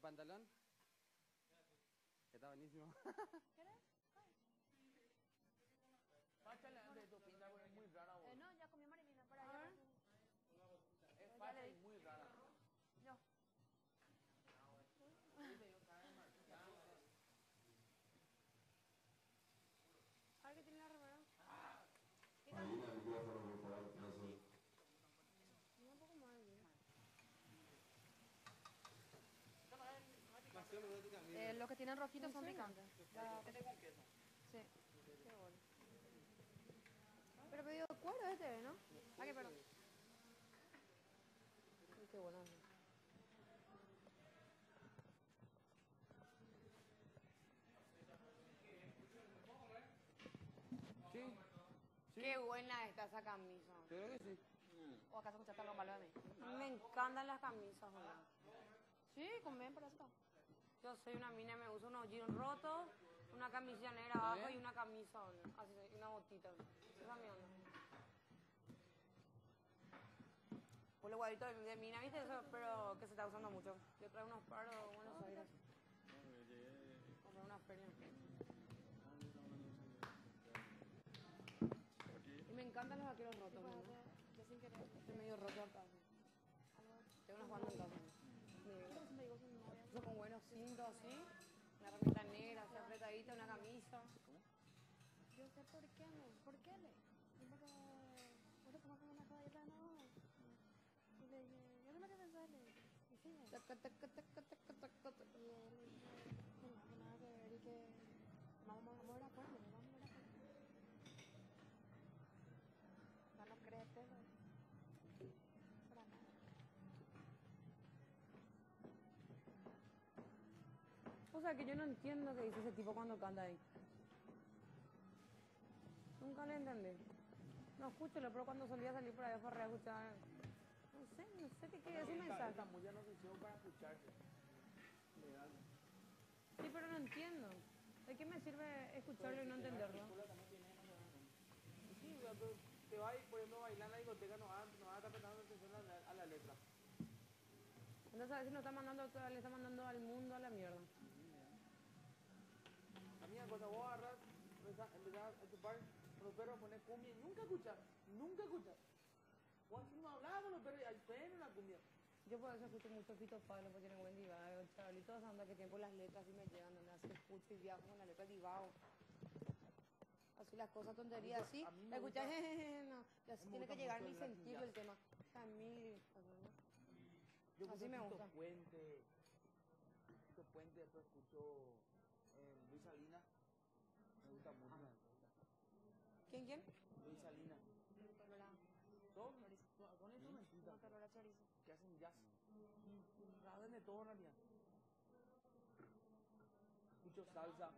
pantalón? Que está buenísimo. ¿Quieres? Páchale antes de tu pinta porque es muy rara, vos. No, ya comí marinina para A allá. ver. Es fácil y muy rara. Yo. A ver qué tiene la remera. Marina, el micrófono, por favor, gracias. Mira un poco más bien. Los que tienen rojitos son picantes. Este con queso. Sí. Qué bueno. Pero pedido cuero este, ¿no? Ah, que perdón. Uy, qué bueno. Sí. Sí. Qué buena está esa camisa. Yo creo que sí. ¿O acaso escuchaste algo malo de mí? Me encantan las camisas, boludo. Sí, conviene para eso. Yo soy una mina y me uso unos jeans rotos, una camisilla negra abajo y una camisa, boludo. Así, y una botita, boludo. Esa es mi onda. Pues lo guardito de mina, ¿viste? Eso, pero que se está usando mucho. Yo traigo unos paros de Buenos Aires. Compré una feria. Y me encantan los vaqueros rotos, boludo. Yo sin querer. Estoy medio roto acá. Tengo unas bandas en casa. Me digo sin novia. Eso con buenos cintos así, una remeta negra, así apretadita, una camisa. Yo sé por qué no. ¿Por qué le? Porque vos te tomas como una caballeta, no. Y le dije, yo no me quedé pensar, le dije. Y sí, Taca, taca, taca, taca, taca, taca. y él le dije que no, que nada que ver y que vamos a ver la puerta, vamos a ver la puerta. No lo crees, pero para nada. O sea que yo no entiendo qué dice ese tipo cuando canta ahí. Nunca le entendí. No escúchalo, pero cuando solía salir por ahí afuera a escuchar. No sé qué quiere decir mensaje. Esta música no se hicieron para escucharse. Legal. Sí, pero no entiendo. ¿De qué me sirve escucharlo y no entenderlo? Sí, o sea, te vas a ir poniendo a bailar en la discoteca, no vas a estar prestando atención a la letra. Entonces a veces nos está mandando, le está mandando al mundo a la mierda. A mí, cuando vos agarras, empezás a chupar con los perros, pones cumbia y nunca escuchas, nunca escuchas. Vos así no hablabas con los perros y ahí suena una cumbia. Yo por eso escucho mucho Fito Pablo, porque tiene buen divago, Charlie, todas esas ondas que tienen por las letras y me llegan, donde así escucho y viajo con la letra de divago. Así las cosas, tonterías, así, a mí me escuchas, gusta- no, y así me tiene gusta que llegar mucho mi el Latin sentido Jazz. el tema. A mí, Yo así escucho me Tito gusta. Puente, después escucho Luis Salinas, me gusta mucho. ¿Quién? Luis Salinas. Son instrumentistas Motorola chorizo. que hacen jazz. Saben de todo en realidad. Escucho salsa.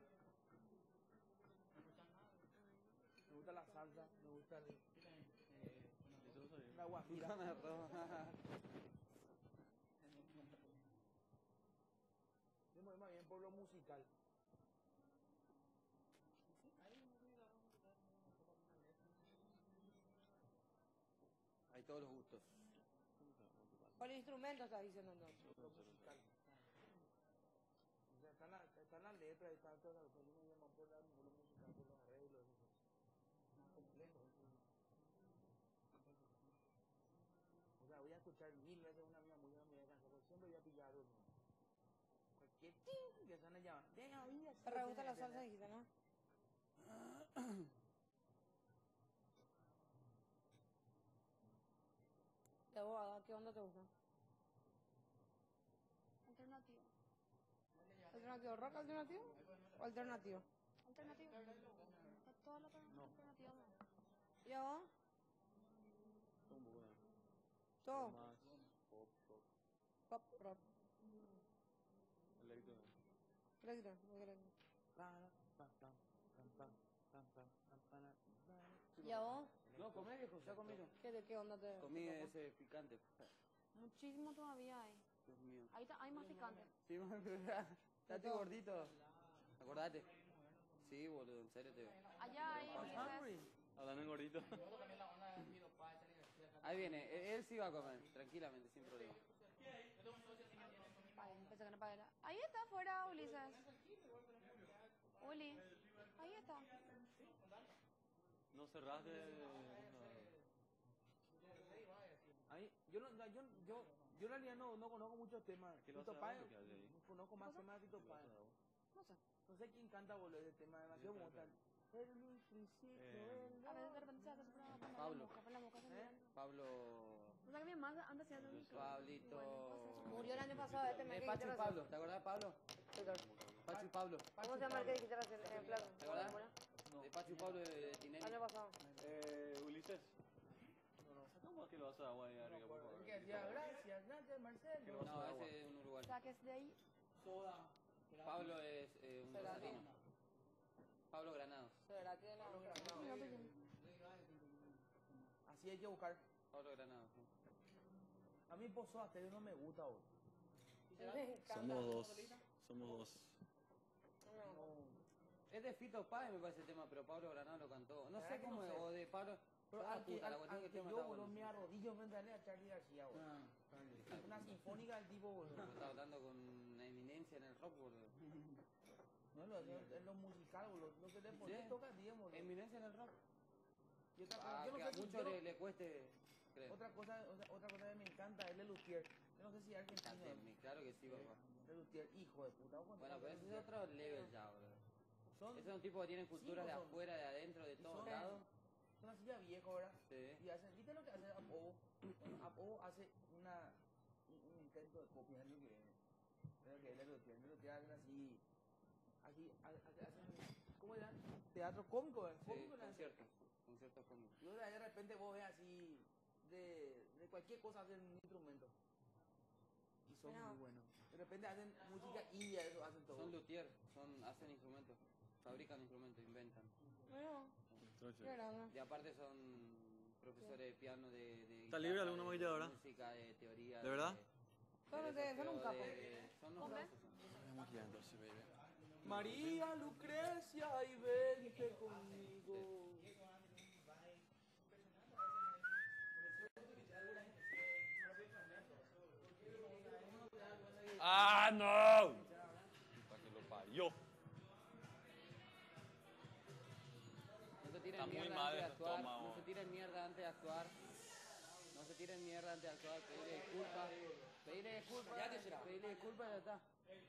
Me gusta la salsa, me gusta la guajira. Yo me voy más bien por lo musical. Hay todos los gustos. Por instrumento estás diciendo entonces. Lo musical. O sea, están las letras, están todas las cosas. Yo me llamo por lo musical, por los arreglos. Es más complejo. O sea, voy a escuchar 1000 veces una misma música, me voy a cansar, porque siempre voy a pillar algo nuevo. Cualquier ting que suena ya. ¿Te gusta la salsa, dijiste, no? ¿De abogada? ¿Qué onda te gusta? Alternativo. ¿Alternativo rock alternativo? ¿O alternativo? Alternativo. Toda la alternativa no. ¿Y a vos? Un poco de Todo. más pop, rock, Pop, rock. electro. Electro, muy electro. ¿Y a vos? No, comé viejo, ya comí yo. ¿De qué onda te Comí te ese picante. Muchísimo todavía hay. Dios mío. Ahí hay más picante. Sí, pero ya estoy gordito. Acordate. Sí, boludo, en serio te digo. Allá hay Hungry. Hablando en gordito. Ahí viene, él sí va a comer, tranquilamente, sin problema. Parece que no pagué la- Ahí está afuera, Ulises. Uli, ahí está. No cerraste. Ahí, yo en realidad no conozco muchos temas. ¿Qué lo Tito hace Páez, ahora? ¿Qué hace ahí? no conozco más temas de Tito Páez. No sé. No sé quién canta, boludo, ese tema, demasiado como tal. El Luis principio, el A veces de repente se hace por la Pablo. boca, por la boca se mirando. Pablo. O sea que mi mamá anda haciendo un Pablito. Murió el año pasado este mes. Pacho y Pablo, ¿te acordás de Pablo? Pacho y Pablo. ¿Cómo se llama el que dijiste recién en el plazo? ¿Te acordás? Bueno, De Pacho y Pablo de Tinelli. año pasado. Ulises. ¿Cómo es que lo vas a agua ahí arriba, por favor? que decía gracias, Marcelo. No, ese es un O uruguayo. sea que es de ahí. Soda. Pablo es un rosarino. Pablo Granados. ¿Será que la No, pues yo- Así hay que buscar. Pablo Granados, sí. A mí Pozo Asterio no me gusta, boludo. me encanta? Somos dos. Somos dos. Es de Fito Páez me parece el tema, pero Pablo Granados lo cantó. No ¿Verdad sé que cómo no es, sé? o de Pablo. Pero Ah, al que, puta, la cuestión al que que el tema yo, está boludo, bueno. me arrodillo frente a él a Charlie García, boludo. Una sinfónica del tipo, boludo. Está hablando con una eminencia en el rock, boludo. No, es lo musical, boludo. Lo que le pones Sí. toca bien, boludo. Eminencia en el rock. Y otra cosa, Ah, yo no que sé a si muchos yo no- le cueste, creo. otra cosa que me encanta es Lelutier. Yo no sé si es argentino. Claro que sí, papá. Lelutier, hijo de puta. ¿Vos Bueno, conocés pero ese es Lelutier? otro level ya, boludo. Son, Esos son tipos que tienen culturas de son. afuera, de adentro, de todos son- lados. son así ya viejos, ¿verdad? Sí. Y hacen, ¿viste lo que hace Apobo? Apobo hace un intento de copiar lo que es Lelutier. Lelutier hacen hacen, ¿cómo dirán? Teatro cómico, ¿verdad? Sí, Cómico, ¿verdad? conciertos cómicos. Y de repente vos ves así, de cualquier cosa hacen un instrumento. Y son Mira. muy buenos. De repente hacen música india, eso hacen todo. Son luthier, hacen instrumentos, fabrican instrumentos, inventan. Bueno, qué grande. Y aparte son profesores de piano, de ¿Está libre guitarra, alguna de maquilladora? música, de teoría. ¿De verdad? Son ustedes, son un capo. Son unos Hombre. capos, son. Es maquillada entonces, baby. María Lucrecia, y vente conmigo. ¡Ah, no! Para que lo parió. No se tiren Está muy mierda mal antes de ese actuar. estómago. No se tiren mierda antes de actuar. No se tiren mierda antes de actuar. Pedirle disculpas. Pedirle disculpas. Pedirle disculpas y ya está.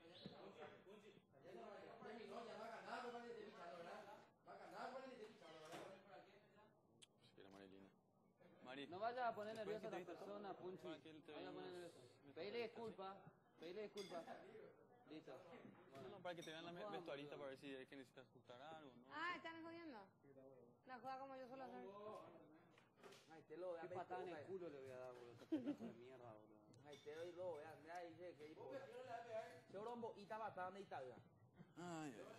Si quiere Marilina. Mari. No vayas a poner Después nerviosa a que la te- persona, Punchi. para que él te No vayas a poner veamos. nerviosa. Pedirle disculpas. Pedirle disculpas. Listo. Bueno, para que te vean la vestuarista para ver si es que necesitas ajustar algo, ¿no? Ah, ¿están jodiendo? La juega como yo suelo hacer. Ay, te lo Qué vean. patada en el culo le voy a dar, boludo. Qué pedazo de mierda, boludo. Ay, te doy lo vean. Mira, dice que Chorombo y tabatán de Italia. Ay, ay.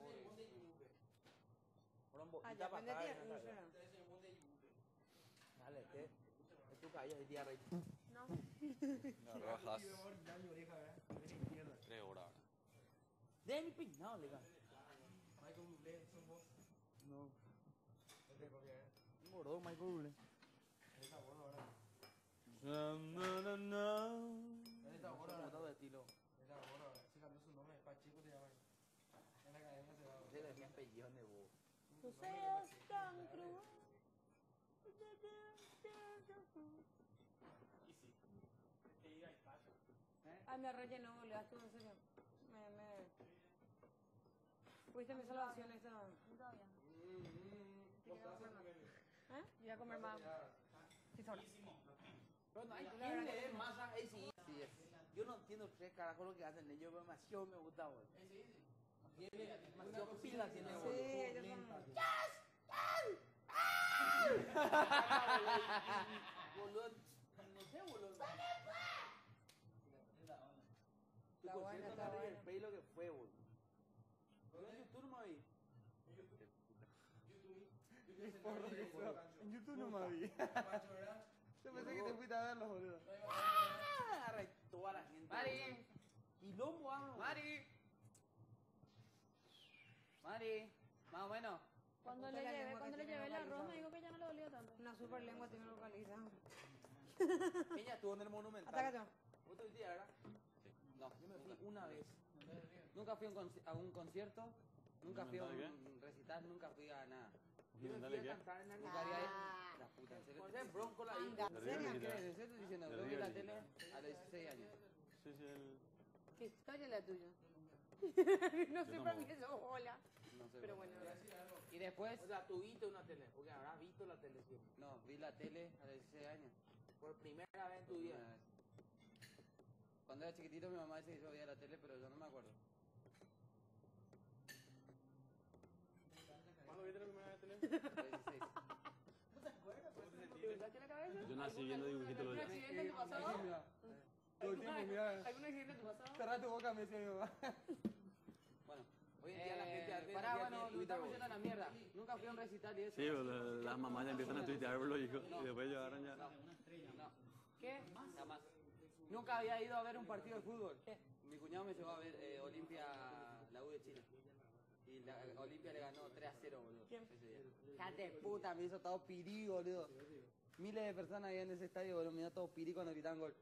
Chorombo Ah, y ya aprendí tabatán a de Italia. Dale, es tu calle, es diarrea. No. Las rajas. 3 horas ahora. De mi peinado, legal. No. Gordo, Michael Bublé. No, no, no. Foto de estilo. Ese le decían pellones, vos. Tú seas tan cruel. Ay, me rellenó, boludo, estuvo en serio. Fuiste mi salvación esta. Todavía. ¿Eh? Voy a comer más. Sí, sola. Pero no hay quien le dé más a sí. Sí, es. Yo no entiendo qué carajo lo que hacen ellos, pero demasiado me gusta, boludo. Demasiado pila tiene, Sí, boludo. ellos son. Boludo, no sé, boludo. Tu Está buena, concierto está de River buena. Plate lo que fue, boludo. Yo en YouTube no me vi. En YouTube no me vi. Yo pensé que te fuiste a verlos, boludo. Agarra toda la gente. Mari. Y Lombo, vámonos. Mari. Mari. Más o menos. Cuando gusta le la llevé, lengua cuando que le tiene llevé el arroz localizado. me dijo que ya no le dolía tanto. Una super lengua tiene localizada. Ella estuvo en el Monumental. Atácate. ¿Vos te viste, verdad? No, No, Yo me fui nunca. una vez. Nunca fui a a un concierto, nunca fui a ¿Documental un recital, nunca fui a nada. Yo me ¿Documental fui de a qué? cantar en el Nunca haría Ah. la puta, en serio. Con el Bronco la Anda, isla. De ¿en River serio? ¿Qué Digital. eres? ¿Estoy diciendo? De Yo vi la River tele Digital. a los 16 años. Sí, sí, el... ¿Qué historia la tuya? no sé Yo para tampoco. qué sos bola. No sé. Pero bueno, Y después, O sea, tú viste una tele, porque habrás visto la tele siempre. no, vi la tele a los 16 años. Por primera vez en tu Por vida. primera vez. Cuando era chiquitito mi mamá decía que yo veía la tele, pero yo no me acuerdo. ¿Cuándo viste la primera vez tele? A los 16. ¿te gustaste la cabeza? Yo nací viendo dibujitos los ¿Algún días. accidente en tu pasado? Todo el tiempo, mira, ¿Algún accidente en tu pasado? cerrá tu boca, me decía mi mamá. Bueno, Hoy en día la gente hace- pará, ya bueno, tiene nos Twitter, estamos boludo. yendo a la mierda. Nunca fui a un recital y eso. Sí, pero las mamás ya empiezan a tuitear por los hijos y después ya agarran ya. No, ¿Qué? jamás. Nunca había ido a ver un partido de fútbol. Mi cuñado me llevó a ver Olimpia, la U de Chile. Y la Olimpia le ganó 3-0, boludo. Ese día. Hija de puta, me hizo todo pirí, boludo. Miles de personas había en ese estadio, boludo. Me dio todo pirí cuando gritaban gol.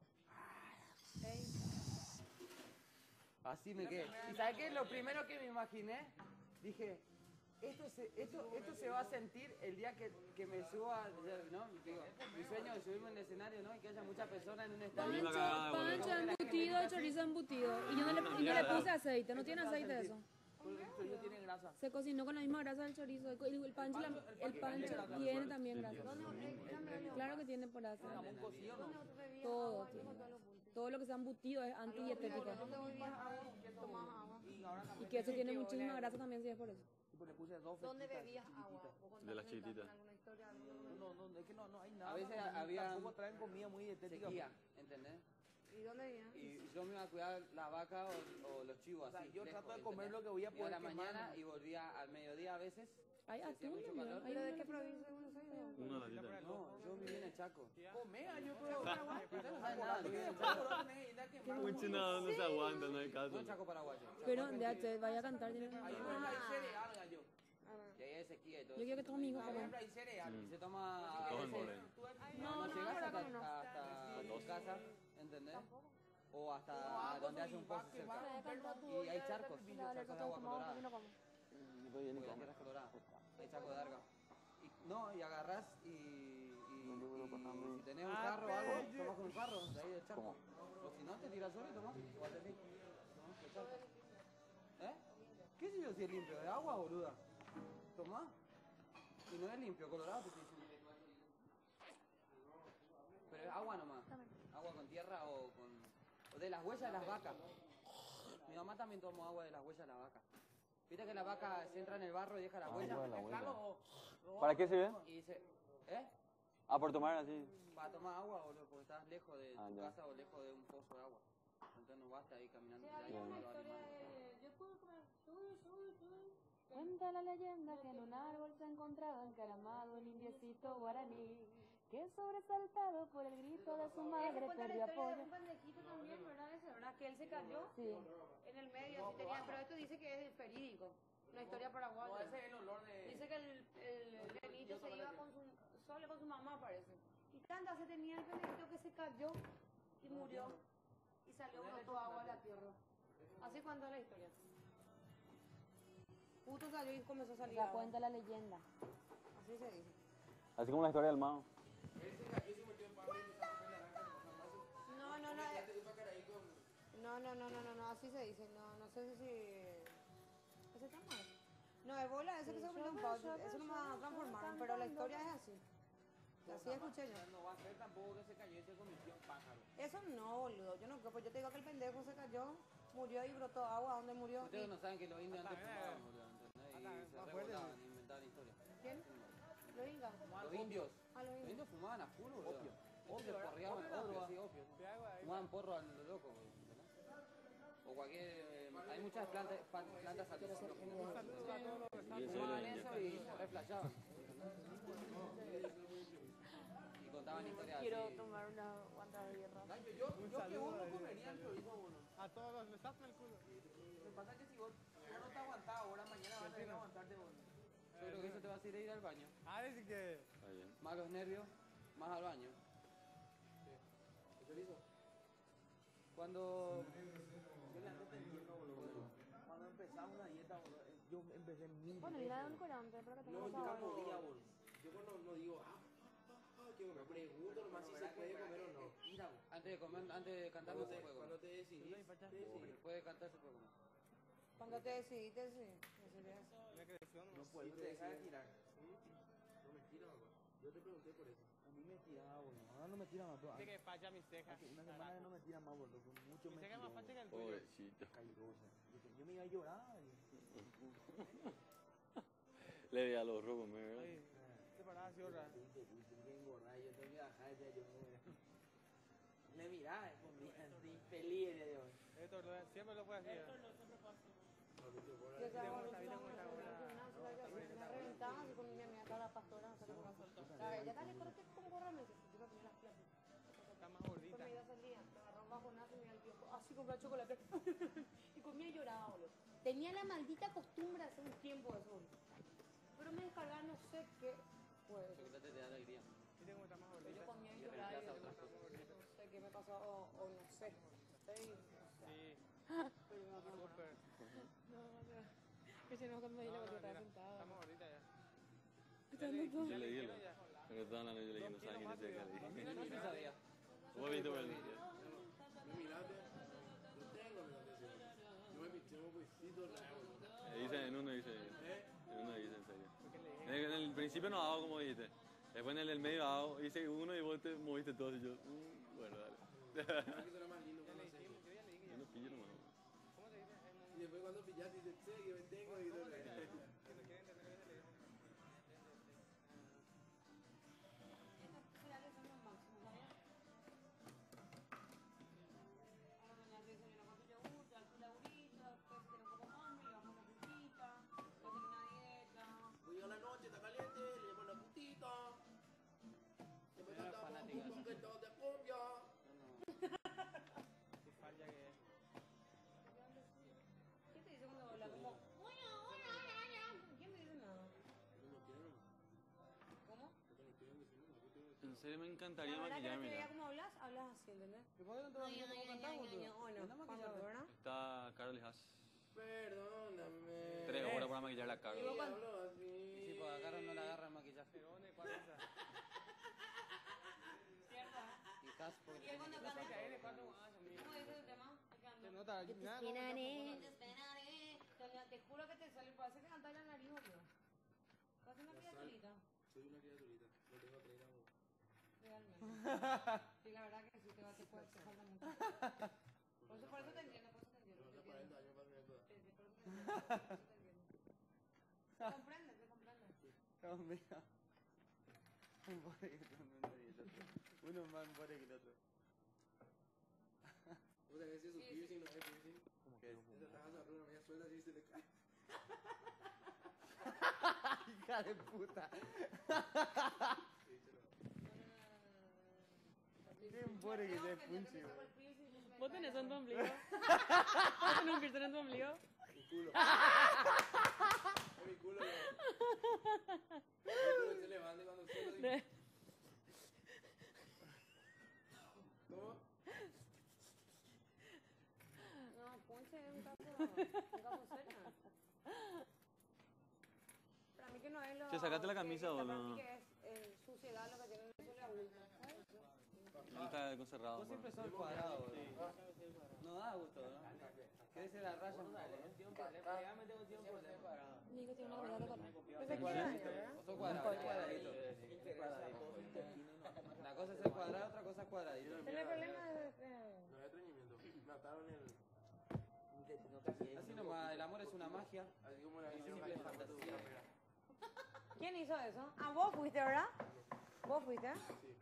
Así me quedé. ¿Y sabes qué? Lo primero que me imaginé, dije, esto se va a sentir el día que me suba, ¿no? Digo, mi sueño es subirme en el escenario, ¿no? Y que haya muchas personas en un estadio. Misma cagada, boludo. Pancho embutido, chorizo embutido. Y yo no le puse aceite, no tiene aceite eso. Porque el chorizo tiene grasa. Se cocinó con la misma grasa del chorizo. El pancho, el pancho tiene también grasa. Claro que tiene por grasa. Jamón cocido, ¿no? Todo tiene. Todo lo que sea embutido es antidietético. ¿Dónde bebías agua? ¿Tomás agua? Y ahora Y también que eso tiene muchísima grasa también, si es por eso. tipo, le puse dos ¿Dónde flechitas bebías agua? chiquititas. ¿Vos De las contaste chiquititas. alguna historia? No, es que no hay nada. A veces no, había tampoco traen comida muy dietética. sequía, ¿entendés? ¿Y dónde vivías? Y yo me iba a cuidar la vaca o los chivos, O sea, así. yo lejos, trato de comer ¿entendés? lo que voy a Iba a poder la quemar, mañana ¿no? y volvía al mediodía a veces. Hay Hacía atún, mucho ¿no? calor. Hay ¿Pero de una qué que- provincia de Buenos Aires? Una latita. No, yo viví en el Chaco. Comea, yo creo. No sabe nada, viví en el Chaco. Mucho nada, donde se aguanta, no hay No caso. en Chaco paraguayo. Pero de vaya a cantar. Tiene... Ahí por ejemplo hay cereal, gallo. Y ahí hay sequía y todo. Yo quiero que todos mis hijos Por coman. ejemplo hay cereal. Y se toma a Todo en veces, orden. no llegas hasta no. tu casa, ¿entendés? O hasta donde hace un pozo cerca. Y hay charcos, charcos de agua colorada. Y las tierras coloradas. Hay charcos de arga. Y, no, y agarrás y si tenés un jarro o algo, tomás con un jarro de ahí del charco. O si no, te tiras solo y tomás. O haces así. Tomás del charco. ¿Eh? ¿Qué sé yo si es limpio? ¿De agua, boluda? Tomás. Y no es limpio, colorado te estoy diciendo. Pero es agua nomás. Agua con tierra o de las huellas de las vacas. Mi mamá también tomó agua de las huellas de las vacas. Viste que la vaca se entra en el barro y deja las huellas. ¿Para qué sirve? Y dice, ¿eh? Ah, por tomar así. Para tomar agua, boludo, porque estás lejos de tu ya. casa o lejos de un pozo de agua. Entonces no basta ahí caminando. Sí, por ahí había una con los historia animales. de... Yo puedo comer... Cuenta la leyenda que en un árbol se encontraba encaramado un indiecito guaraní que sobresaltado por el grito de su madre perdió apoyo. Un pendejito también, ¿verdad? Ese, ¿verdad? Que él se cayó Sí. en el medio, así tenía, pero esto dice que es verídico, una historia paraguaya. No, ese es el olor de... Dice que el nenito se iba solo con su mamá, parece. Y tanta se tenía el pendejito que se cayó y murió. Y salió brotó agua a la tierra. Así cuenta la historia. Justo salió y comenzó a salir La agua. cuenta la leyenda. Así se dice. Así como la historia del mago. No, no, no. No, así se dice. No sé si... ¿Ese está mal? No, es bola, ese que se convirtió en pavo. Eso no me va a transformar, pero la historia es así. Así escuché yo. No va a ser tampoco que se cayó y se convirtió en pájaro. Eso no, boludo. Yo no creo, pues yo te digo que el pendejo se cayó, murió y brotó agua. ¿Dónde murió? Ustedes no saben que los indios antes fumaban, boludo, ¿entendés? Y se rebotaban, inventaban historias. ¿Quién? Los incas. Los indios. Ah, los Los incas. indios fumaban a full, boludo. Opio. Opio, se porreaban, Opio, opio, droga. sí, opio. Fumaban porro a lo loco, boludo, ¿entendés? O cualquier... hay muchas plantas alucinógenas. Y eso Fumaban era eso y se reflashaban. Y contaban historias así. Quiero tomar una guanta de hierro. Gallo, yo que vos no comería el chorizo, boludo. A todos los les en el culo. Lo que pasa es que si vos no te aguantás ahora, mañana vas a tener que aguantarte, boludo. Yo creo que eso te va a hacer ir al baño. Ah, dice que. Está bien. Más los nervios, más al baño. ¿El chorizo? Cuando empecé mil Bueno, y la de un colante, pero que No, tengo yo no sabor. podía, boludo. Yo cuando no digo, que me pregunto nomás si se puede comer o no. Mira, Antes de cantar no se puede cuando comer. te decidís, Puede cantar, se puede comer. Cuando te decidiste, sí. Decidías. No puedo, no no te te dejas de decidís. tirar. No me tira, mamá. Yo te pregunté por eso. A mí me tiraba, boludo. Ahora no me tira más, pero Dice que falla mis cejas. hace una semana que no me tira más, boludo. Con mucho Mi me ceja es más tiró, facha que el boludo. tuyo. Pobrecito. Cairosa. Yo me iba a llorar. Le di a los rojos, ¿verdad? Ay, te parás así otra. Tengo que engordar, yo tengo que bajar ya, yo le miraba, infeliz de Dios. Esto siempre lo fue así. Yo estaba con me reventaba así con mi amiga acá la pastora, no sé qué pasa. ¿Sabes? Ella dale, correte como corra meses. Yo no tenía las clases. Está más gordita. Pues me iba a salir, me agarró un bajonazo y me iba al viejo. Así con chocolate. Y comía y lloraba, boludo. Tenía la maldita costumbre hace un tiempo de eso, boludo. Pero me descargaba no sé qué. Pues. El chocolate te da alegría. Viste cómo está más gordita. Yo comía y Y lloraba y reemplaza yo otras no sé qué me pasó o no sé. Sí. Pero no, Súper. Que si no, cuando me di la No, cosa estaba mira, sentada. está más gordita ya. Yo le di dijeron ya. Pero estaban hablando, yo le dije, no saben quién es ese No Cali. se sabía. ¿Vos viste por el video? Me miraste. Yo tengo mi atención. Yo me piché un poquito raro. Dice en uno, dice. En uno dice, en serio. En el principio no hago como dijiste. Después en el medio hago, hice uno y vos te moviste todo y yo, bueno, dale. Creo que será más lindo Ya cuando le haces dijimos, eso. yo ya le dije. Yo no pillo nomás. ¿Cómo se dice? Y después cuando pillaste dices, che, que me tengo y ¿Cómo todo. se dice? Que no quieren entender bien, le digo. será que son los máximos, ¿sabes? Ahora mañana desayuno con tu yogur, te das tu laurita, después si quieres un poco más, me llevamos una frutita, voy a hacer una dieta. Hoy a la noche está caliente, le llevamos una putita. Después Era cantamos fanática un poquito de cumbia. Qué falla que es. ¿Qué te dice cuando habla como, hola, hola, hola, hola? ¿Quién me dice nada? ¿Cómo? En serio me encantaría La verdad que no maquillarme te veía ya. cómo hablas así, ¿entendés? ¿Y por qué no te vas a cómo cantás, boludo? Bueno, cuando, ¿verdad? Está Carol Haas. Perdóname. 3 horas para maquillar la cara. Y vos cuando- Hablo así. Y si por acá no le agarra el maquillaje. Pero ¿dónde? ¿Cuál es esa? ¿Cierto? Y Cas porque Y él cuando No sé canta, qué hay de 4 años, amigo. ¿cómo dice el tema? Se nota, nada, Te esperaré. Te juro que te sale, parece que cantar la nariz, boludo. Parece una criaturita. Soy una criaturita. No tengo 30 años. Realmente. Sí, la verdad que sí, te falta mucho. Por eso te entiendo, por eso te entiendo. Pero Te no entiendo. 40 años para tener toda. Por eso te entiendo, por eso te entiendo. Te comprende, te comprende. No, mira. Pobre que uno y el otro. Uno más pobre que el otro. O sea, que si es su Sí, piercing, no es piercing. ¿Cómo ¿Qué que es? Esa te vas a abrir una media suelta así y se le cae. Hija de puta. Qué pobre que te punche, güey. ¿Vos tenés en tu ombligo? ¿Vos tenés un piercing en tu ombligo? Mi culo. Es mi culo, güey. Mi culo se levanta cuando suelta así. ¿Cómo? No, ponche es un caso serio. Para mí que no es lo... Che, sacate la camisa, para boludo. mí que es suciedad lo que tiene eso le abulta, ¿sabes? No está concerrado. Vos siempre sos cuadrado, boludo. No da gusto, ¿no? Querés ser la raya un poco, Nico tiene una habilidad de correr. Desde 15 años, ¿verdad? ¿no? O sos cuadrado, sos cuadradito. Una cosa es ser cuadrado, otra cosa es cuadradito. Tiene problemas de... No hay estreñimiento. Mataron el. Así nomás, el amor es una magia. Así como la Así niña simple que fantasía. ¿Quién hizo eso? Ah, vos fuiste, ¿verdad? ¿Vos fuiste? Sí.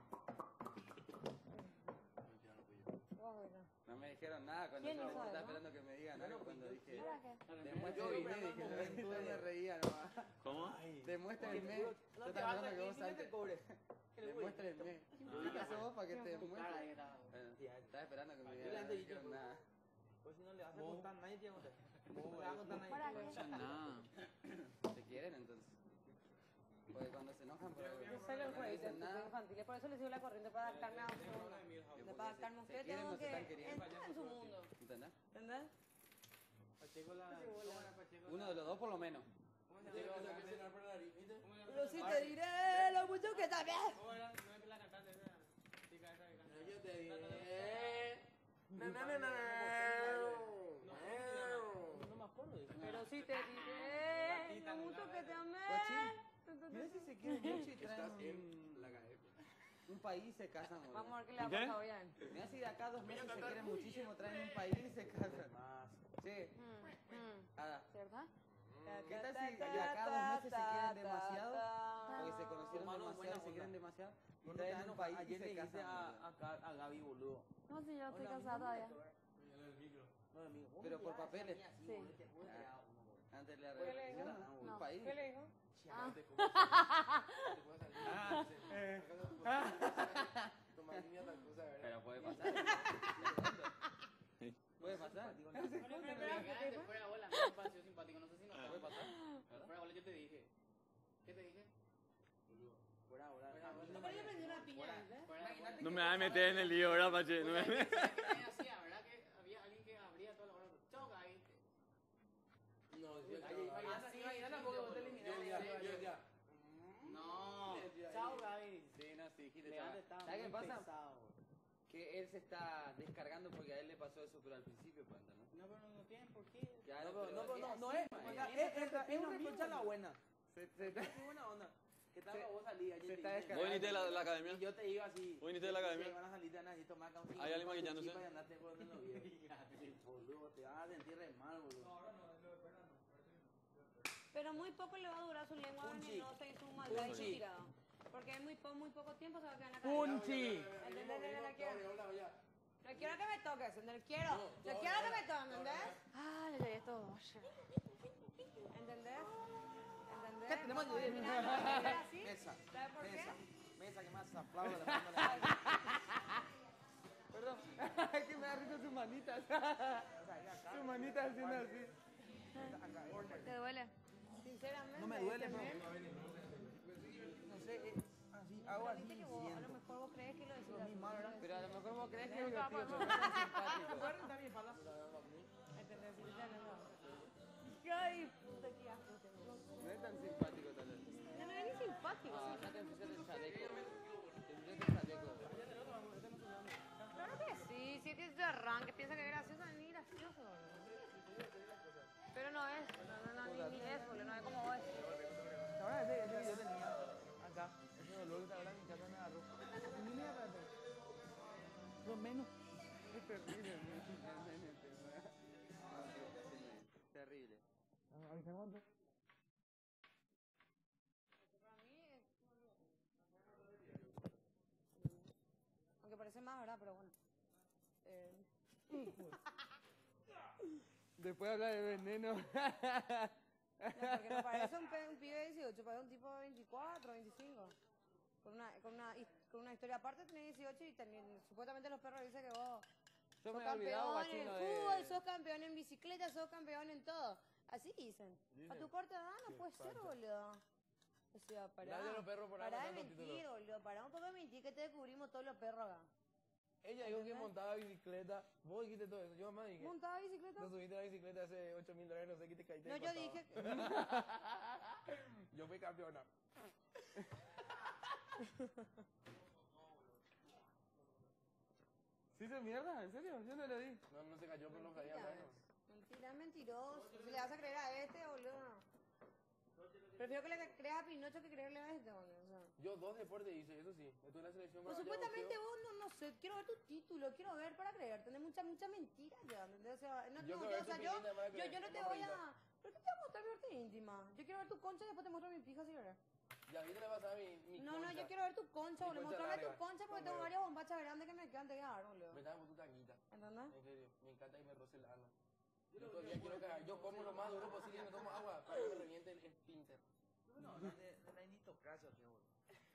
Mentira, no fui yo. Vos fuiste. No me dijeron nada cuando ¿Quién yo hizo estaba eso? esperando que me digan algo cuando dije. ¿Para qué? Demuéstrenme, dije, yo me reía nomás. ¿Cómo? Demuéstrenme. Yo estaba esperando que vos antes. Demuéstrenme. ¿Qué pasó vos para que te demuestre? Bueno, estaba esperando que me digan, no me dijeron nada. Pues si no le vas a contar, nadie te va a contar. No le vas a contar ¿Para nadie. qué? Ya nada. ¿Se quieren entonces? Porque cuando se enojan por algo, Yo soy los no jueces dicen nada. infantiles, por eso les sigo la corriente para adaptarme a ustedes. Para adaptarme a Se ustedes quieren, tengo no se que están queriendo. entrar en su mundo. ¿Entendés? ¿Entendés? Pacheco la... Uno de los dos por lo menos. Pero si te diré lo mucho que también. ¿Cómo era? No es la cantante esa chica esa que canta. Yo te diré. No me acuerdo de eso. Pero si te diré lo mucho que te amé. Mira si se quieren mucho y Estás traen en la KF. un país y se casan, boludo. Vamos a ver qué le ha ¿Qué? pasado bien. Mira si de acá a 2 meses se quieren muchísimo, traen un país y se casan. Sí. ¿Verdad? ¿Qué tal si de acá a 2 meses se quieren demasiado? Porque se conocieron demasiado y se quieren demasiado. Y traen un país y Ayer le se hice casan. boludo. a Gaby, boludo. No, si yo estoy casada todavía. No, amigo. Pero por papeles. Sí. Antes le ¿Qué le dijo? un No. país. ¿Qué le dijo? Pero puede pasar. Puede pasar. Antes fuera bola, me pareció simpático, no sé si no Puede pasar. fuera bola yo te dije. ¿Qué te dije? Fuera, ¿Por qué le prendió una piña antes? No me vas a meter en el lío, ¿verdad, Pache? No me... ¿Sabes qué hacía, verdad? Que había alguien que abría toda la hora. Chau, Gaby. No, Mañana porque vos te eliminaste. No. Chao, Gaby. Sí, no, sí, dijiste, Leandro chaval. está ¿Sabes qué muy pasa? pesado. Que él se está descargando porque a él le pasó eso, pero al principio, pues, ¿no? No, pero no tienen por qué. Claro, No es. Es un reproche a la buena. Es buena onda. ¿Qué tal vos salís? Ayer Se está te dije, descargando. ¿Vos viniste de la academia? y yo te iba así. ¿Vos viniste de la academia? Que van a salir, te van a decir, tomá acá un cinco ¿Hay alguien para tu maquillándose? chipa y andate por donde lo vieron. Boludo, te vas a sentir re mal, boludo. Pero muy poco le va a durar su lengua venenosa y su maldad y su tirada. Porque en muy poco tiempo se va a quedar en la cabeza. ¡Punchi! ¿Entendés? No quiero que me toques, no quiero. No quiero que me toques, ¿entendés? Ah, le llegué todo. ¿Entendés? ¿Entendés? ¿Qué tenemos Vamos a de terminar con la vida así. Mesa. ¿Sabes por qué? Mesa que más aplaudo le mando a la Perdón, es que me da risa sus manitas. Sus manitas haciendo así. ¿Te duele? Sinceramente. No me duele, este bro. mes, No sé, así, hago pero así viste y que vos, a lo siento. mejor vos crees que lo decís Lo mismo, ¿verdad? Pero a lo mejor vos crees que es divertido, pero no es tan simpático. ¿Puedes rentar mi espalda? ¿Entendés? Sí, ya no. Ay, puta, qué asco tengo. No es tan simpático, tal vez. No, no es ni simpático. No, no te ensucias el chaleco. Te ensucias el chaleco. Claro que sí, si tienes de arranque, piensa que es gracioso, ni gracioso. Pero no es, ni es, boludo, no es como vos. Ahora ese que yo tenía acá, ese dolor que ahora mi casa me agarró. Ni me agarró. Lo menos. Es terrible, terrible. ¿Avisa cuánto? Para mí es... Aunque parece más, ¿verdad? Pero bueno. Después habla de veneno. No, porque no parece un pibe de 18, parece un tipo de 24, 25. Con una historia aparte tenés 18 y supuestamente los perros dicen que vos Yo sos me he olvidado, campeón en guachino, fútbol, sos campeón en bicicleta, sos campeón en todo. Así dicen. A tu corta edad no puede ser, boludo. O sea, pará. Nadie los perros por ahí Pará de mandando mentir, títulos. boludo. Pará un poco de mentir que te descubrimos todos los perros acá. Ella dijo que montaba bicicleta. Vos dijiste todo eso. Yo mamá dije. ¿Montaba bicicleta? No subiste la bicicleta hace $8,000, no sé qué te caíste. No, de yo patada. dije que... Yo fui campeona. ¿Sí se mierda? ¿En serio? Yo no lo vi. No, no se cayó, pero no caía. Mentira, mentira, mentiroso. Si le vas a creer a este, boludo. Prefiero que le creas a Pinocho que creerle a este, boludo. O sea. Yo 2 deportes hice, eso sí. Estuve en la selección. Pues brava, supuestamente boxeo. vos no sé, quiero ver tu título, quiero ver para creer, tenés mucha mentira ya, ¿entendés? O sea, no, Yo no, quiero ver o sea, tu yo pinita para creer, no te vamos voy ahorita. a... ¿Por qué te voy a mostrar mi parte íntima? Yo quiero ver tu concha y después te muestro mi pija si querés. Ya viste le pasaba mi No, concha. yo quiero ver tu concha, Mi boludo, concha mostrame tu larga, concha porque con tengo huevo. varias bombachas grandes que me quedan de dar, boludo. Me estaba con tu tanguita. ¿Entendés? En serio, me encanta que me roce el alma. Yo todavía quiero cagar. Yo como lo más duro posible y me tomo agua para que me reviente el esfínter. No, no hay ni tocazo aquí, boludo.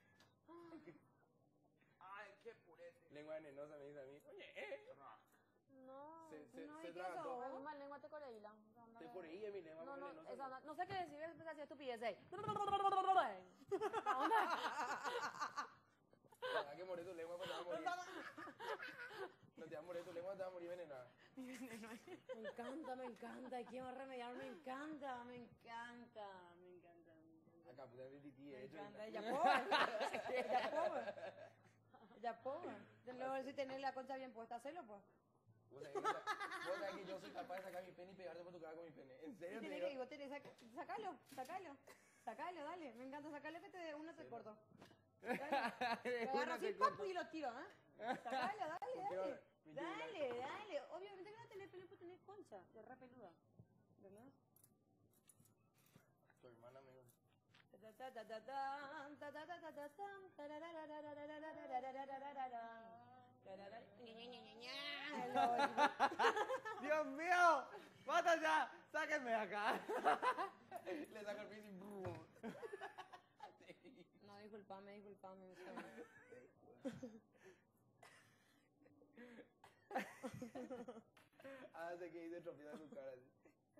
Ay, qué purete. Lengua venenosa me dice a mí. Oye, No, Se no, se ¿y qué tragó. sos? A mí mal lengua te coreíla. Te corrí mi lengua No, con no, venenosa. esa no sé qué decir, empecé a decir estupideces. Ojalá que moré tu lengua cuando te va a morir. No te va a morir tu lengua, te va a morir envenenada. Me encanta. ¿Y quién va a remediar? Me encanta. Acá, puta, el tití, Me de hecho. encanta. Ella pobre. Luego, si tenés la concha bien puesta, hacelo, pues. Vos sabés que yo soy capaz de sacar mi pene y pegarte por tu cara con mi pene. ¿En serio? Tiene que, vos tenés, sacalo. Sacalo, dale. Me encanta sacarlo que te dé uno te corto. Lo agarro así, papu, y lo tiro, ¿eh? Sacalo, dale. Dale. Obviamente que no tenés pelo, pues tenés concha. Es re peluda. ¿Verdad? Tu hermana me gusta. Dios mío, basta ya, sáquenme de acá. Le saco el piercing. No, disculpame. Ah, sé que hice tropieza en su cara. Así.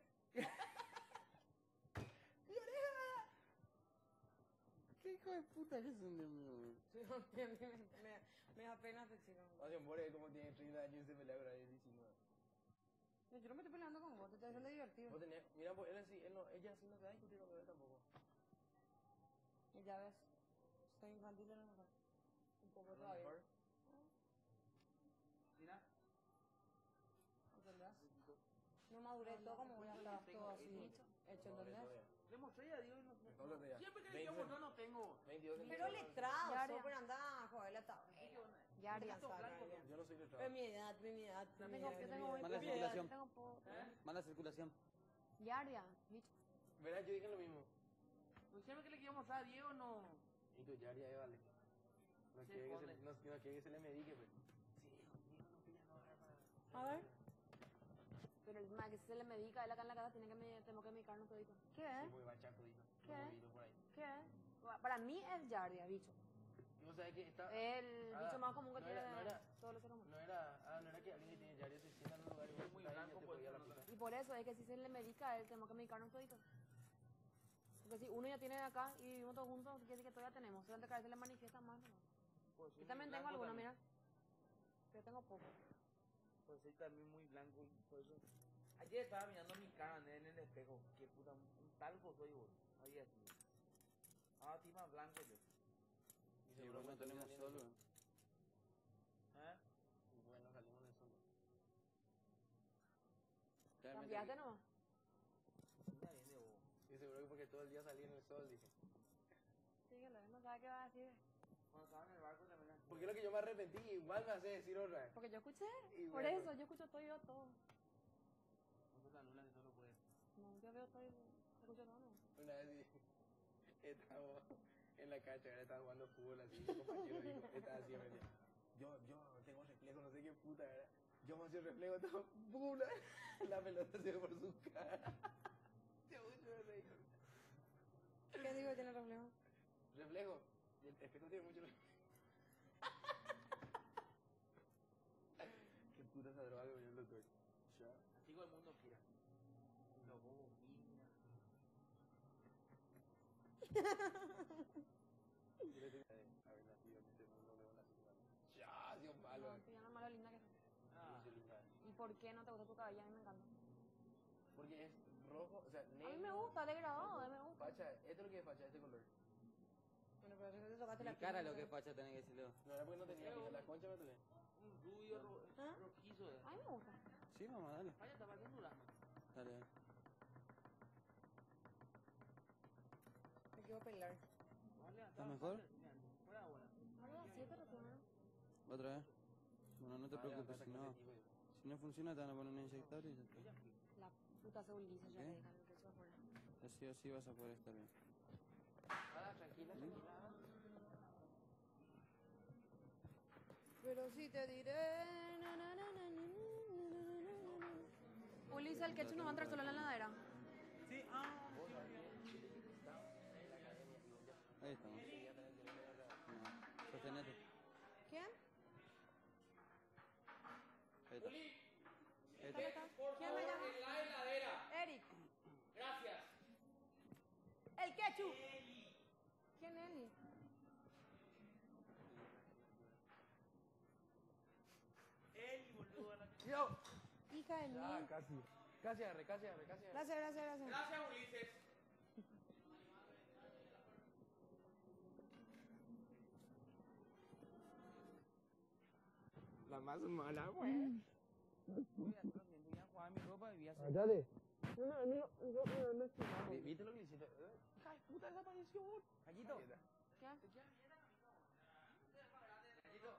¡Mi oreja! ¿Qué hijo de puta que son, Dios mío? Me da pena este chico. Oye, More, como tiene 30 años y se pelea con alguien de 19. Yo no me estoy peleando con vos, te estoy haciendo divertido. Vos tenés, mira, pues él así, ella así no se va a discutir con él tampoco. Y ya ves, soy infantil a lo mejor. Un poco A lo todavía. mejor. Mira. ¿Entendés? No maduré todo como voy a estar todo así hecho, ¿entendés? Le mostré a Dios y no No lo veas. siempre que le digo no tengo. 22 Pero letrado, Yaria. súper anda, joder, la tabla. Yaria. Yo no soy De letrado. mi edad. Yo tengo Mala circulación. Tengo poco. Mala circulación. Yaria, bicho. Verás, yo dije lo mismo. Pues siempre que le quiero mostrar a Diego no. Y tu Yaria, vale. No Se quiere esconde. no quiere que se le medique, pues. Sí, Diego no pilla, no agarra. A ver. Pero el más que se le medica, él acá en la casa tengo que medicarnos todito. ¿Qué Sí, es? porque va chacudito. ¿Qué? Por ahí. ¿Qué es? Para mí es Yaria, bicho. Y vos sabés que está... El bicho más común que no tiene era- todos los seres humanos. no era que alguien que tiene Yaria se sienta en un lugar y vos Muy estás ahí y blanco, te pues, podía la no puta. Y por eso es que si se le medica, él tenemos que medicarnos todito. Porque si uno ya tiene acá y vivimos todos juntos, quiere decir que todavía tenemos. Solamente que a veces le manifiesta más, ¿no? Pues Yo también tengo algunos, mira. Yo tengo poco. Pues soy también muy blanco y por eso. Ayer estaba mirando mi cara en el espejo. Qué puta, un talco soy vos. Ahí así. Ahora estoy más blanco yo. Y Sí, seguro pero no que tenemos saliendo. solo. ¿Eh? Y bueno, salimos del sol. Realmente Cambiaste que- nomás. Mira bien de vos. Y seguro que porque todo el día salí en el sol, dije. Síguelo, no sabe qué va a decir. Cuando estaba en el barco también. Porque es lo que yo me arrepentí, igual me hace decir otra vez. Porque yo escuché. Y Por bueno. eso, yo escucho todo y veo todo. Nosotros la luna que solo puede. No, yo veo todo y escucho todo, no. Una vez estaba en la cancha, ahora estaba jugando fútbol así, mi compañero dijo, estaba así, me decía, yo tengo reflejo, no sé qué puta era. Yo me hacía reflejo, estaba ¡pum! La pelota se ve por su cara. Yo mucho me reí. ¿Qué digo que tiene reflejo? Reflejo, y el espejo tiene mucho reflejo. Qué puta esa droga que me dio el doctor. Ya. Así todo el mundo quiera. Los bobos, niña. Haber nacido en este mundo de una semana. Ya, Dios malo. No, tú ya no más lo linda que sos. Ah, Mucho linda. ¿Y por qué no te gusta tu cabello? A mí me encanta. Porque es rojo, o sea, negro. A mí me gusta, degradado, a mí me gusta. Facha, esto es lo que es facha, este color. Bueno, pero si no te tocaste Mi la cara piel, lo que ¿no? facha tenés que decirlo. No era porque no tenía pija, la concha me toqué. un rubio ¿Ah? rojizo. A mí me gusta. Sí, mamá, dale. Vaya, está pareciendo durazno. Dale. Me quiero pelar. Vale, ¿Está mejor? Fuera ahora. Ahora sí, pero tú no. ¿Otra vez? Bueno, no te preocupes, si no funciona te van a poner un inyector y ya está. La puta celulitis ya ¿Qué? le dejan el pecho afuera. Así o así vas a poder estar bien. Ahora, tranquila, tranquila. Pero si te diré. Na, na, na, na, na, na, na, na. Ulises, el ketchup no va a entrar solo en la heladera. Sí, Ahí estamos. No, sostenete. ¿Quién? Ahí está. Ahí está. ¿Quién me llama? la heladera. Eric. Gracias. El ketchup. ¿Quién es Eli? Eli, boludo. Yo. Hijo hija de mí. Ah, casi. Casi agarré. Gracias, gracias, gracias. Gracias, Ulises. La más mala, güey. Voy a jugar mi ropa y voy a hacer. Cállate. ¿Viste lo que hiciste? Hija de puta, desapareció. Callito. ¿Qué? Callito.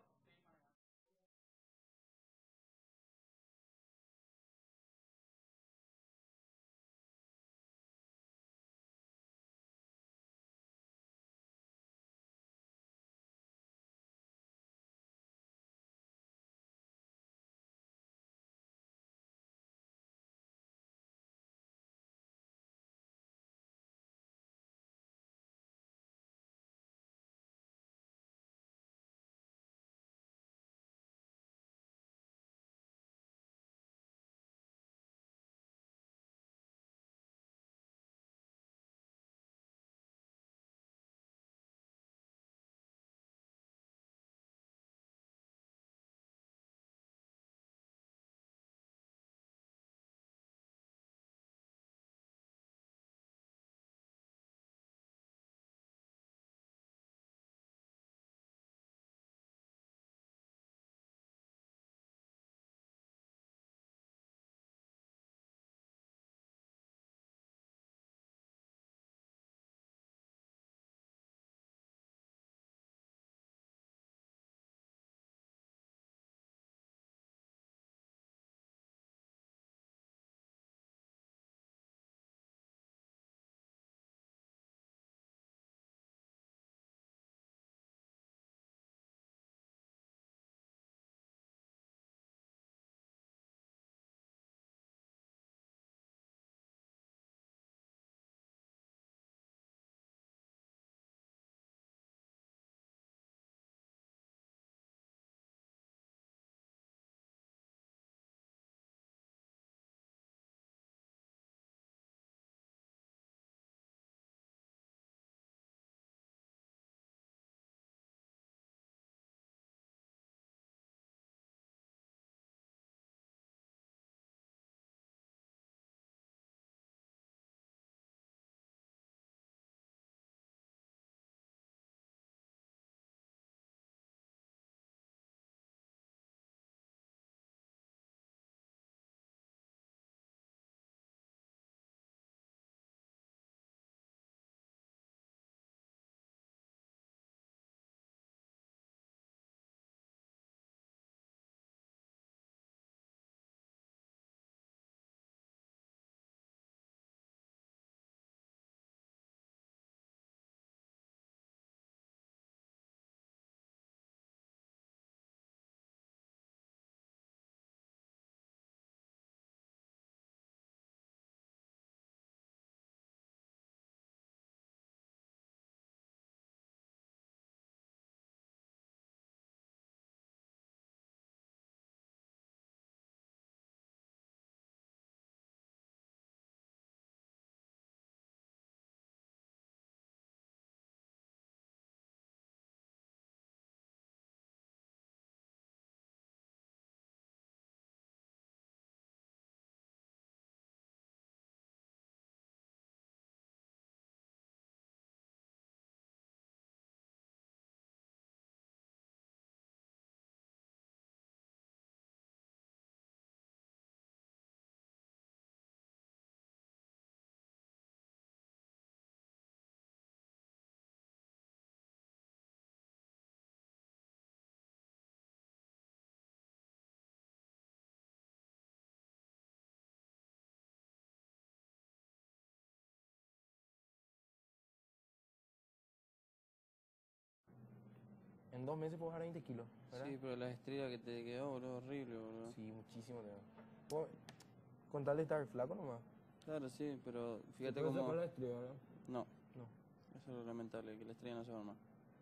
En 2 meses puedo bajar 20 kilos, ¿verdad? Sí, pero la estrella que te quedó, boludo, horrible, boludo. Sí, muchísimo tengo. Puedo- Con tal de estar flaco nomás. Claro, sí, pero fíjate ¿Puedes cómo... sacar la estrella, verdad? No, No. eso es lo lamentable, que la estrella no se forma.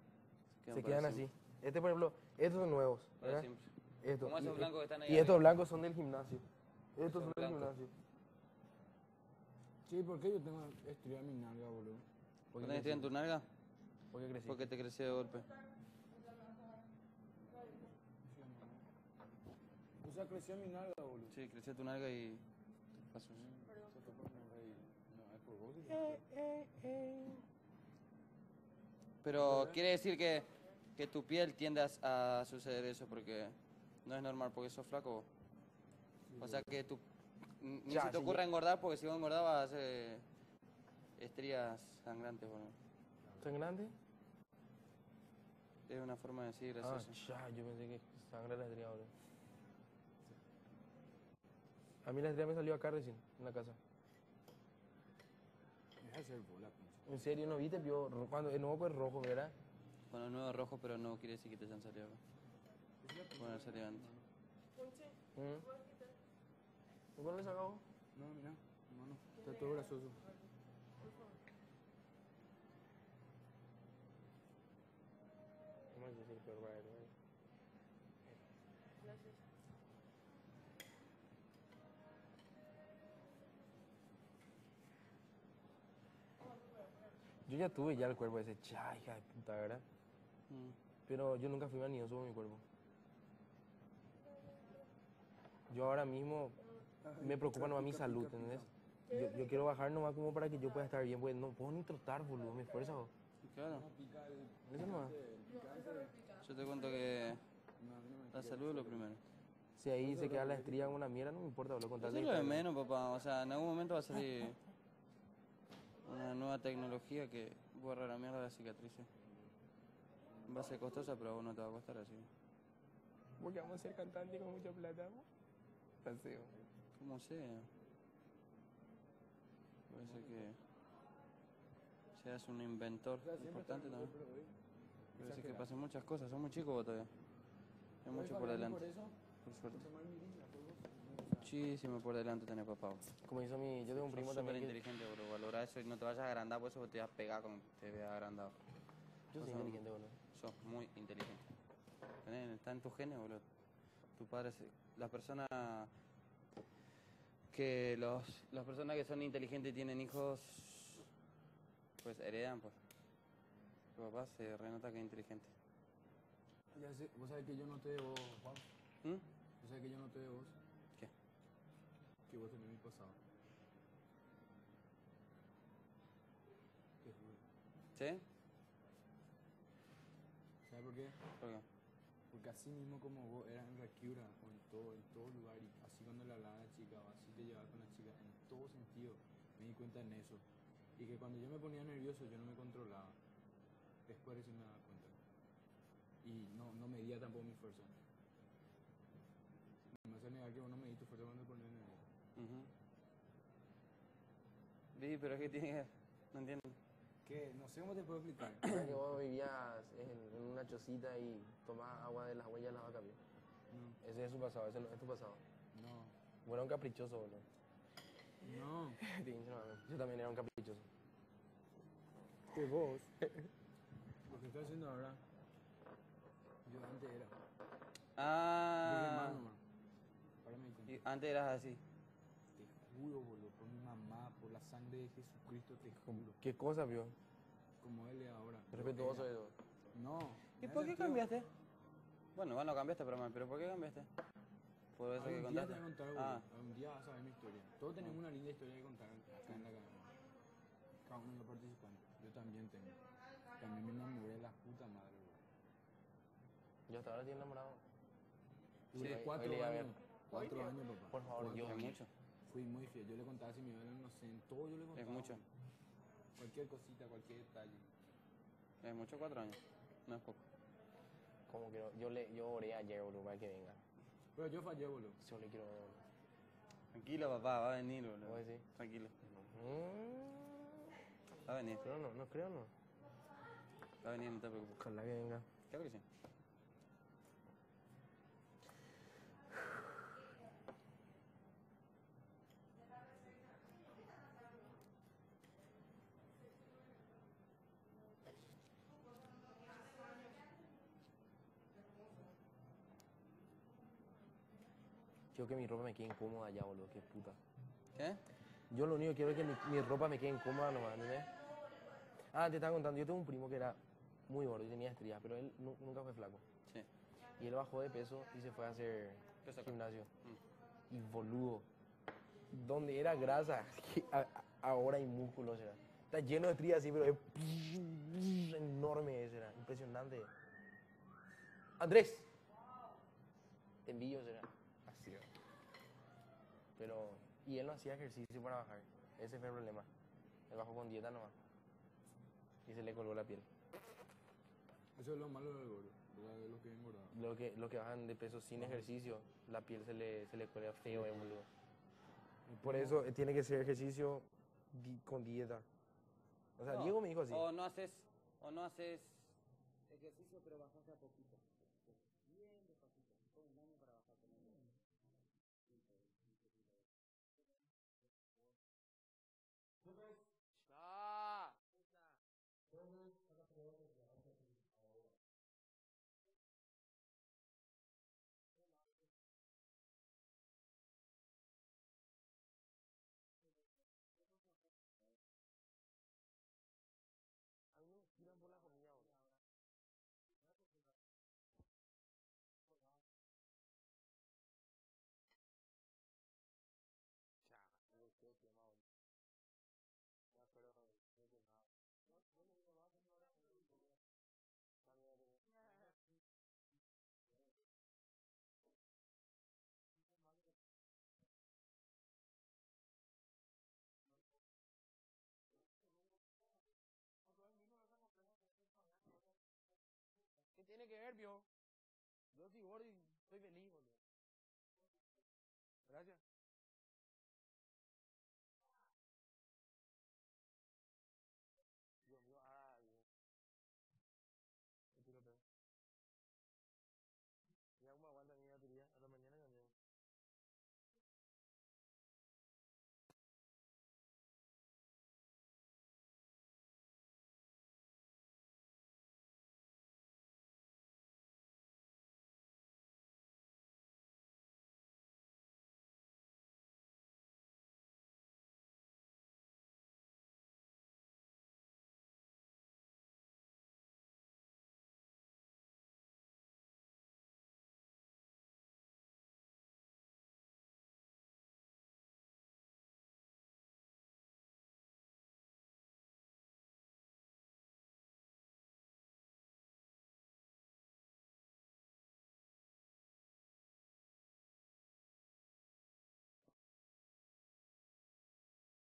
Se quedan así. Este, por ejemplo, estos son nuevos, Para ¿verdad? siempre. Estos. Como esos blancos que están ahí Y estos arriba. blancos son del gimnasio. Estos son del blancos. gimnasio. Sí, ¿por qué yo tengo estría en mi nalga, boludo? ¿Por ¿No qué tenés estrella en tu nalga? ¿Por qué crecí? Porque te creció de golpe. sea, creció mi nalga, boludo. Sí, creció tu nalga y... pasó. Se fue por mi rey. No, es por vos. Pero quiere decir que tu piel tiende a suceder eso porque no es normal, porque sos flaco. O sea que ni Ya, se te sí, ocurra engordar, porque si vos engordás vas a hacer estrías sangrantes, boludo. ¿Sangrante? Es una forma de decir Ah, graciosa. ya, yo pensé que sangre la estría, boludo. A mí la estría me salió acá recién, en la casa. Deja de ser bola, pinche. En serio, ¿no viste? Cuando el nuevo es rojo, ¿verdad? Bueno, nuevo rojo, pero no quiere decir que te hayan salido acá. Bueno, salió antes. ¿Y cuándo le sacamos? No, mira, hermano, está todo grasoso. No, yo sí, pero para él, ¿verdad? Yo ya tuve ya el cuerpo ese, cha, hija de puta, ¿verdad? Pero yo nunca fui manidoso con mi cuerpo. Yo ahora mismo me preocupa nomás mi salud, ¿entendés? Yo quiero bajar nomás como para que yo pueda estar bien, pues no puedo ni trotar, boludo, me esfuerzo. Claro. Eso nomás. Yo te cuento que la salud es lo primero. Si ahí se queda la estría como una mierda, no me importa, boludo, con tal Eso de es lo de estar bien. menos, papá. O sea, en algún momento va a salir una nueva tecnología que borra la mierda de las cicatrices. Va a ser costosa, pero a vos no te va a costar así. Porque vamos a ser cantantes con mucha plata, ¿no? Paseo. Como sea. Puede ser que seas un inventor importante también. Puede ser que pasen muchas cosas. Sos muy chico vos todavía. Hay mucho por delante. Por suerte. Muchísimo por delante tenés, papá. Como hizo yo tengo un primo Sos también súper que... inteligente, bro. Valora eso y no te vayas a agrandar, por eso te vas a pegar cuando te veas agrandado. Yo soy inteligente, boludo. Sos muy inteligente. Está en tus genes, boludo. Tu padre, las personas las personas que son inteligentes y tienen hijos, pues heredan, pues. Tu papá se renota que es inteligente. Ya sé, vos sabés que yo noté de vos, Juan. ¿Mm? Vos sabés que yo noté de vos. ¿Qué? Que vos tenés mi pasado. Te juro. ¿Sí? ¿Sabes por qué? ¿Por qué? Porque así mismo como vos eras en Rakiura o en todo lugar, y así cuando le hablaba a la chica o así te llevabas con la chica, en todo sentido, me di cuenta en eso. Y que cuando yo me ponía nervioso yo no me controlaba. Después recién me daba cuenta. Y no medía tampoco mi fuerza. No me hace negar que vos no medís tu fuerza cuando te pones nervioso. Sí, pero es que tiene que... No entiendo. ¿Qué? No sé cómo te puedo explicar. ¿Sabes que vos vivías en una chocita y tomabas agua de las huellas de la vaca, bien? No. Ese es su pasado, ese no es tu pasado. No. Vos eras un caprichoso, boludo. No. Yo también era un caprichoso. Que vos. Lo que estás haciendo ahora. Yo antes era. Ah. Ahora me di cuenta. Y antes eras así. Te juro, boludo, por mi mamá, por la sangre de Jesucristo, te juro. ¿Qué cosa, vio? Como él es ahora. Respetuoso eso. No. ¿Y por qué cambiaste? Bueno, no cambiaste, pero ¿por qué cambiaste? Por eso que Un día te contaste. voy a contar, boludo. Ah. Un día vas a saber mi historia. Todos tenemos una linda historia que contar acá en la academia. Cada uno de los participantes. Yo también tengo. También me enamoré de la puta madre, boludo. Yo hasta ahora estoy enamorado. Duré Hoy 4 le iba a ver. años. 4 años, papá. Por favor, Dios. Es mucho. Fui muy fiel. Yo le contaba si me iba a no sé, en todo yo le contaba. Es mucho. Cualquier cosita, cualquier detalle. Es mucho 4 años. No es poco. Como quiero, yo oré ayer, boludo, para que venga. Pero yo fallé, boludo. Yo le quiero ver, boludo. Tranquilo, papá, va a venir, boludo. ¿Vos decís? Tranquilo. Va a venir. Pero no creo, no. Va a venir, no te preocupes. Ojalá que venga. Creo que sí. Quiero que mi ropa me quede incómoda ya, boludo, qué puta. ¿Qué? Yo lo único que quiero es que mi ropa me quede incómoda nomás, ¿entendés? Ah, te estaba contando, yo tengo un primo que era muy gordo y tenía estrías, pero él nunca fue flaco. Sí. Y él bajó de peso y se fue a hacer gimnasio. Y boludo, donde era grasa, ahora hay músculos, será. Está lleno de estrías así, pero es enorme ese, era impresionante. Andrés, te envío, será. Así era. Pero, y él no hacía ejercicio para bajar, ese fue el problema. Él bajó con dieta nomás. Y se le colgó la piel. Eso es lo malo del gordo, de los que engordaban. Lo que bajan de peso sin ejercicio, la piel se le cuelga feo, boludo. Por eso tiene que ser ejercicio con dieta. O sea, No, Diego me dijo así. O no haces ejercicio, pero bajas a poquito. Bien despacito. Todo un año para bajar con eso. ¡Ah! A mí me tiran por la comida, boludo. ¿Qué tiene que ver, vio? Yo soy gordo y soy feliz,